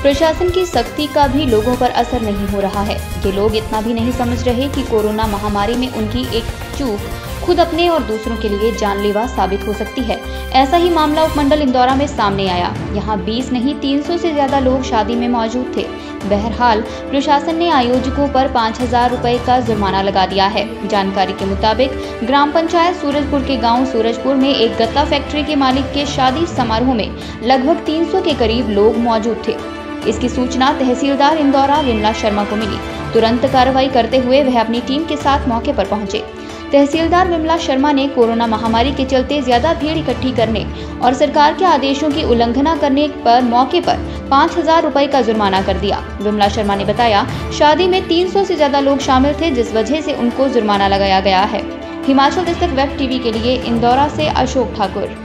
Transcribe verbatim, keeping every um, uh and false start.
प्रशासन की सख्ती का भी लोगों पर असर नहीं हो रहा है। ये लोग इतना भी नहीं समझ रहे कि कोरोना महामारी में उनकी एक चूक खुद अपने और दूसरों के लिए जानलेवा साबित हो सकती है। ऐसा ही मामला उपमंडल इंदौरा में सामने आया। यहाँ बीस नहीं तीन सौ से ज्यादा लोग शादी में मौजूद थे। बहरहाल प्रशासन ने आयोजकों पर पाँच हजार रुपए का जुर्माना लगा दिया है। जानकारी के मुताबिक ग्राम पंचायत सूरजपुर के गांव सूरजपुर में एक गत्ता फैक्ट्री के मालिक के शादी समारोह में लगभग तीन सौ के करीब लोग मौजूद थे। इसकी सूचना तहसीलदार इंदौरा विमला शर्मा को मिली। तुरंत कार्रवाई करते हुए वह अपनी टीम के साथ मौके पर पहुंचे। तहसीलदार विमला शर्मा ने कोरोना महामारी के चलते ज्यादा भीड़ इकट्ठी करने और सरकार के आदेशों की उल्लंघना करने पर मौके पर पाँच हजार रुपए का जुर्माना कर दिया। विमला शर्मा ने बताया, शादी में तीन सौ से ज्यादा लोग शामिल थे, जिस वजह से उनको जुर्माना लगाया गया है। हिमाचल दस्तक वेब टीवी के लिए इंदौरा से अशोक ठाकुर।